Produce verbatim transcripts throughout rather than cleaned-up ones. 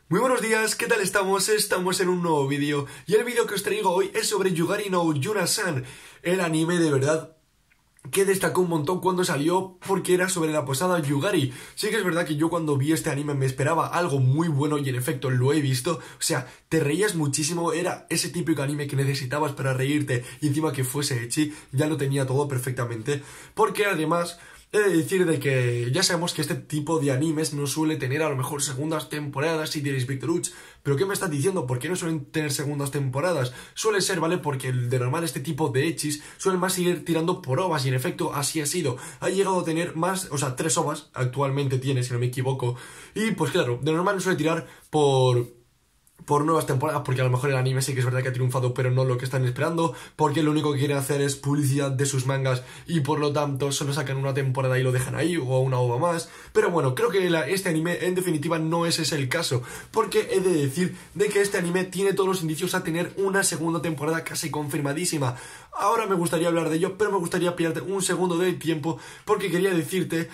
Muy buenos días, ¿qué tal estamos? Estamos en un nuevo vídeo y el vídeo que os traigo hoy es sobre Yugari no Yuna-san, el anime de verdad que destacó un montón cuando salió porque era sobre la posada Yugari. Sí que es verdad que yo cuando vi este anime me esperaba algo muy bueno y en efecto lo he visto. O sea, te reías muchísimo, era ese típico anime que necesitabas para reírte y encima que fuese ecchi, ya lo tenía todo perfectamente. Porque además he de decir de que ya sabemos que este tipo de animes no suele tener a lo mejor segundas temporadas y diréis, Víctoruch, ¿pero qué me estás diciendo? ¿Por qué no suelen tener segundas temporadas? Suele ser, ¿vale? Porque de normal este tipo de echis suelen más seguir tirando por ovas y en efecto así ha sido. Ha llegado a tener más, o sea, tres ovas actualmente tiene, si no me equivoco. Y pues claro, de normal no suele tirar por... por nuevas temporadas, porque a lo mejor el anime sí que es verdad que ha triunfado, pero no lo que están esperando, porque lo único que quieren hacer es publicidad de sus mangas y por lo tanto solo sacan una temporada y lo dejan ahí, o una ova más. Pero bueno, creo que la, este anime en definitiva no es ese el caso, porque he de decir de que este anime tiene todos los indicios a tener una segunda temporada casi confirmadísima. Ahora me gustaría hablar de ello, pero me gustaría pillarte un segundo de tiempo, porque quería decirte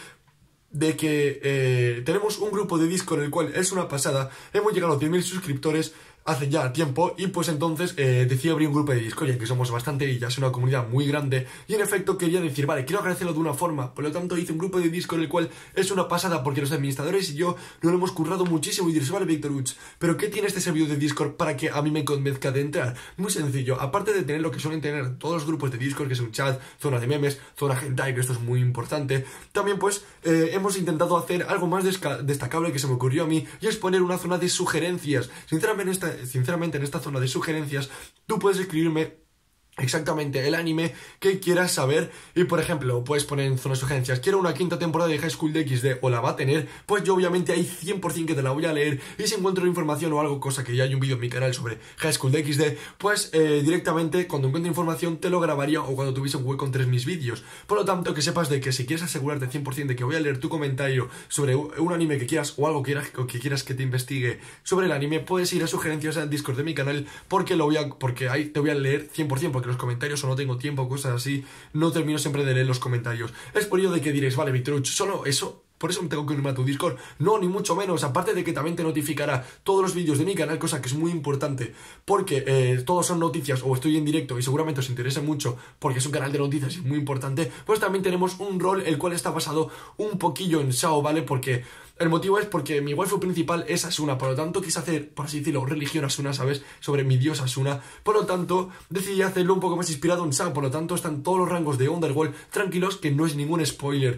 de que eh, tenemos un grupo de Discord, el cual es una pasada. Hemos llegado a cien mil suscriptores hace ya tiempo y pues entonces eh, decidí abrir un grupo de Discord, ya que somos bastante y ya es una comunidad muy grande. Y en efecto quería decir, vale, quiero agradecerlo de una forma. Por lo tanto hice un grupo de Discord, el cual es una pasada porque los administradores y yo nos lo hemos currado muchísimo. Y diréis, vale, Víctoruch, ¿pero qué tiene este servidor de Discord para que a mí me convenzca de entrar? Muy sencillo, aparte de tener lo que suelen tener todos los grupos de Discord, que es un chat, zona de memes, zona hentai, que esto es muy importante, también pues eh, hemos intentado hacer algo más destacable que se me ocurrió a mí, y es poner una zona de sugerencias. Sinceramente, esta Sinceramente, en esta zona de sugerencias, tú puedes escribirme exactamente el anime que quieras saber y, por ejemplo, puedes poner en zona de sugerencias, quiero una quinta temporada de High School D X D o la va a tener, pues yo obviamente hay cien por cien que te la voy a leer, y si encuentro información o algo, cosa que ya hay un vídeo en mi canal sobre High School D X D, pues eh, directamente cuando encuentre información te lo grabaría o cuando tuviese un hueco entre mis vídeos. Por lo tanto, que sepas de que si quieres asegurarte cien por cien de que voy a leer tu comentario sobre un anime que quieras o algo que quieras, o que quieras que te investigue sobre el anime, puedes ir a sugerencias al Discord de mi canal, porque lo voy a, porque ahí te voy a leer cien por cien, porque los comentarios o no tengo tiempo, cosas así, no termino siempre de leer los comentarios. Es por ello de que diréis, vale, Víctoruch, solo eso, por eso me tengo que unirme a tu Discord. No, ni mucho menos, aparte de que también te notificará todos los vídeos de mi canal, cosa que es muy importante, porque eh, todos son noticias o estoy en directo y seguramente os interese mucho, porque es un canal de noticias y es muy importante. Pues también tenemos un rol, el cual está basado un poquillo en S A O, ¿vale? Porque el motivo es porque mi waifu principal es Asuna, por lo tanto quise hacer, por así decirlo, religión Asuna, ¿sabes? Sobre mi dios Asuna, por lo tanto decidí hacerlo un poco más inspirado en S A O, por lo tanto están todos los rangos de Underworld tranquilos, que no es ningún spoiler,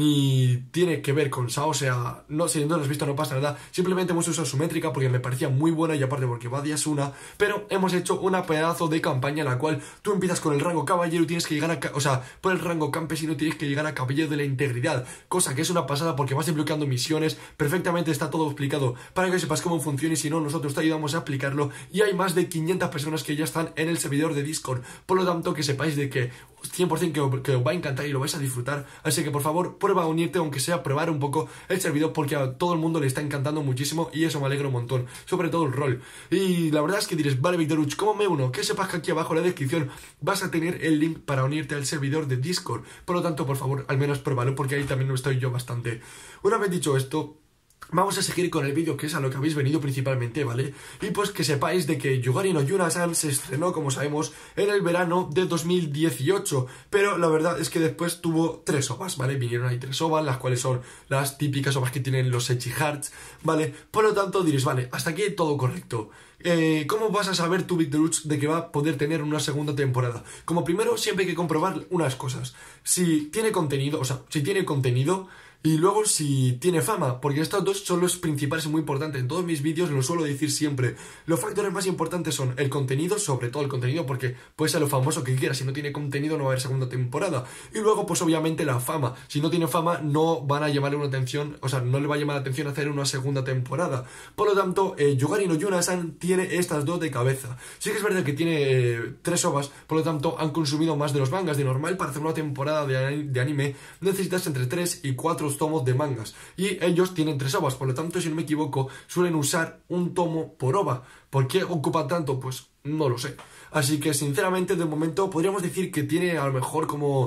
ni tiene que ver con S A O, o sea, no, si no lo has visto no pasa nada, simplemente hemos usado su métrica porque me parecía muy buena y aparte porque va de Asuna, pero hemos hecho una pedazo de campaña en la cual tú empiezas con el rango caballero y tienes que llegar a, o sea, por el rango campesino tienes que llegar a caballero de la integridad, cosa que es una pasada porque vas desbloqueando misiones. Perfectamente está todo explicado para que sepas cómo funciona, y si no, nosotros te ayudamos a explicarlo, y hay más de quinientas personas que ya están en el servidor de Discord, por lo tanto que sepáis de que cien por cien que, que os va a encantar y lo vais a disfrutar, así que por favor prueba a unirte, aunque sea probar un poco el servidor, porque a todo el mundo le está encantando muchísimo y eso me alegra un montón, sobre todo el rol. Y la verdad es que diréis, vale, Víctoruch, ¿cómo me uno? Que sepas que aquí abajo en la descripción vas a tener el link para unirte al servidor de Discord, por lo tanto por favor al menos pruébalo, porque ahí también no estoy yo bastante. Una vez dicho esto, vamos a seguir con el vídeo, que es a lo que habéis venido principalmente, ¿vale? Y pues que sepáis de que Yugari no Yuna-san se estrenó, como sabemos, en el verano de dos mil dieciocho, pero la verdad es que después tuvo tres ovas, ¿vale? Vinieron ahí tres ovas, las cuales son las típicas ovas que tienen los ecchi hearts, ¿vale? Por lo tanto diréis, vale, hasta aquí todo correcto. Eh, ¿Cómo vas a saber tú, Víctoruch, de que va a poder tener una segunda temporada? Como primero, siempre hay que comprobar unas cosas. Si tiene contenido, o sea, si tiene contenido, y luego si tiene fama, porque estos dos son los principales y muy importantes. En todos mis vídeos lo suelo decir siempre. Los factores más importantes son el contenido, sobre todo el contenido, porque puede ser lo famoso que quieras. Si no tiene contenido no va a haber segunda temporada. Y luego pues obviamente la fama. Si no tiene fama no van a llamarle una atención, o sea, no le va a llamar la atención hacer una segunda temporada. Por lo tanto, eh, Yugari no Yuna-san tiene estas dos de cabeza. Sí que es verdad que tiene eh, tres ovas, por lo tanto han consumido más de los mangas. De normal, para hacer una temporada de, de anime necesitas entre tres y cuatro tomos de mangas, y ellos tienen tres ovas, por lo tanto, si no me equivoco, suelen usar un tomo por ova. ¿Por qué ocupa tanto? Pues no lo sé. Así que sinceramente de momento podríamos decir que tiene a lo mejor como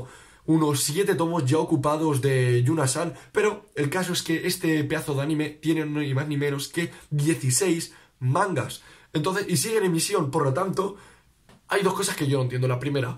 unos siete tomos ya ocupados de Yuna-san, pero el caso es que este pedazo de anime tiene ni más ni menos que dieciséis mangas. Entonces, y sigue en emisión, por lo tanto, hay dos cosas que yo no entiendo. La primera,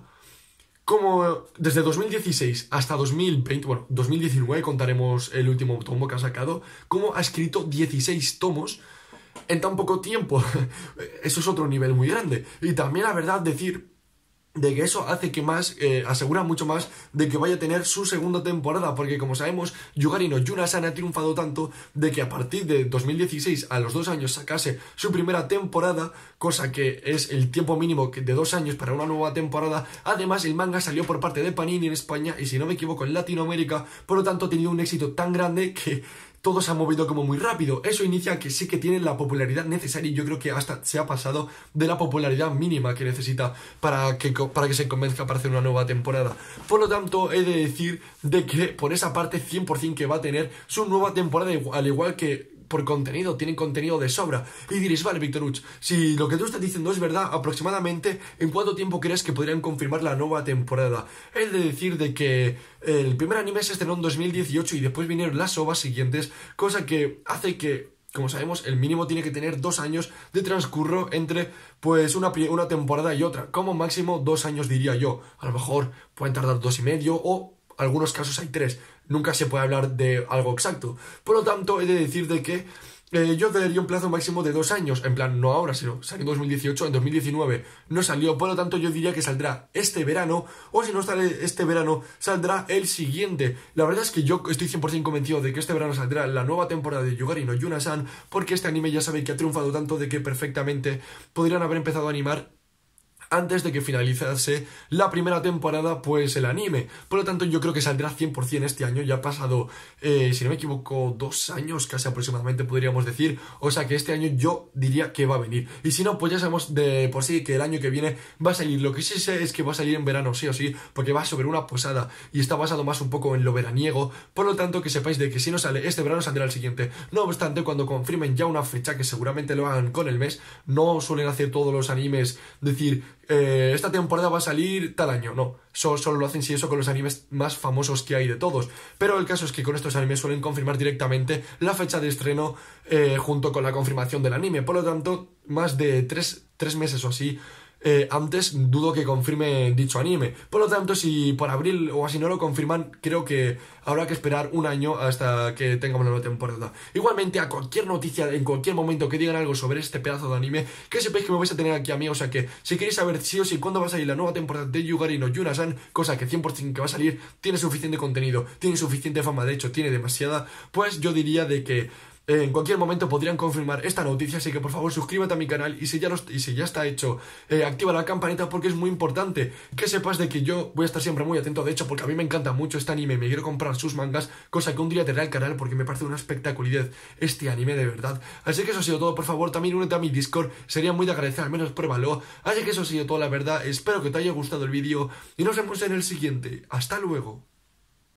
como desde dos mil dieciséis hasta dos mil veinte, bueno, dos mil diecinueve contaremos el último tomo que ha sacado, cómo ha escrito dieciséis tomos en tan poco tiempo. Eso es otro nivel muy grande. Y también la verdad decir de que eso hace que más, eh, asegura mucho más de que vaya a tener su segunda temporada, porque como sabemos, Yugari no Yuna-san ha triunfado tanto de que a partir de dos mil dieciséis a los dos años sacase su primera temporada, cosa que es el tiempo mínimo de dos años para una nueva temporada. Además, el manga salió por parte de Panini en España y, si no me equivoco, en Latinoamérica, por lo tanto ha tenido un éxito tan grande que todo se ha movido como muy rápido. Eso inicia que sí que tiene la popularidad necesaria y yo creo que hasta se ha pasado de la popularidad mínima que necesita para que, para que se convenzca para hacer una nueva temporada. Por lo tanto, he de decir de que por esa parte cien por cien que va a tener su nueva temporada, al igual que por contenido, tienen contenido de sobra. Y diréis, vale, Víctor Uch, si lo que tú estás diciendo es verdad, aproximadamente ¿en cuánto tiempo crees que podrían confirmar la nueva temporada? He de decir de que el primer anime se estrenó en dos mil dieciocho y después vinieron las ovas siguientes, cosa que hace que, como sabemos, el mínimo tiene que tener dos años de transcurso entre pues una, una temporada y otra. Como máximo dos años, diría yo. A lo mejor pueden tardar dos y medio o algunos casos hay tres. Nunca se puede hablar de algo exacto. Por lo tanto, he de decir de que eh, yo daría un plazo máximo de dos años. En plan, no ahora, sino salió en dos mil dieciocho, en dos mil diecinueve no salió. Por lo tanto, yo diría que saldrá este verano. O si no sale este verano, saldrá el siguiente. La verdad es que yo estoy cien por cien convencido de que este verano saldrá la nueva temporada de Yugari no Yuna-san, porque este anime ya sabe que ha triunfado tanto de que perfectamente podrían haber empezado a animar antes de que finalizase la primera temporada, pues el anime. Por lo tanto, yo creo que saldrá cien por cien este año. Ya ha pasado, eh, si no me equivoco, dos años casi aproximadamente, podríamos decir. O sea que este año yo diría que va a venir. Y si no, pues ya sabemos de por sí que el año que viene va a salir. Lo que sí sé es que va a salir en verano, sí o sí, porque va sobre una posada y está basado más un poco en lo veraniego. Por lo tanto, que sepáis de que si no sale este verano, saldrá el siguiente. No obstante, cuando confirmen ya una fecha, que seguramente lo hagan con el mes, no suelen hacer todos los animes decir Eh, esta temporada va a salir tal año, no, solo, solo lo hacen si eso con los animes más famosos que hay de todos, pero el caso es que con estos animes suelen confirmar directamente la fecha de estreno eh, junto con la confirmación del anime. Por lo tanto, más de tres, tres meses o así Eh, antes dudo que confirme dicho anime. Por lo tanto, si por abril o así no lo confirman, creo que habrá que esperar un año hasta que tengamos la nueva temporada. Igualmente, a cualquier noticia, en cualquier momento que digan algo sobre este pedazo de anime, que sepáis que me vais a tener aquí a mí. O sea que si queréis saber sí o sí cuándo va a salir la nueva temporada de Yugari no Yuna-san, cosa que cien por cien que va a salir, tiene suficiente contenido, tiene suficiente fama, de hecho tiene demasiada, pues yo diría de que en cualquier momento podrían confirmar esta noticia, así que por favor suscríbete a mi canal y si ya, los, y si ya está hecho, eh, activa la campanita porque es muy importante que sepas de que yo voy a estar siempre muy atento, de hecho porque a mí me encanta mucho este anime, me quiero comprar sus mangas, cosa que un día tendré al canal porque me parece una espectacularidad este anime de verdad. Así que eso ha sido todo, por favor también únete a mi Discord, sería muy de agradecer, al menos pruébalo. Así que eso ha sido todo, la verdad, espero que te haya gustado el vídeo y nos vemos en el siguiente, hasta luego.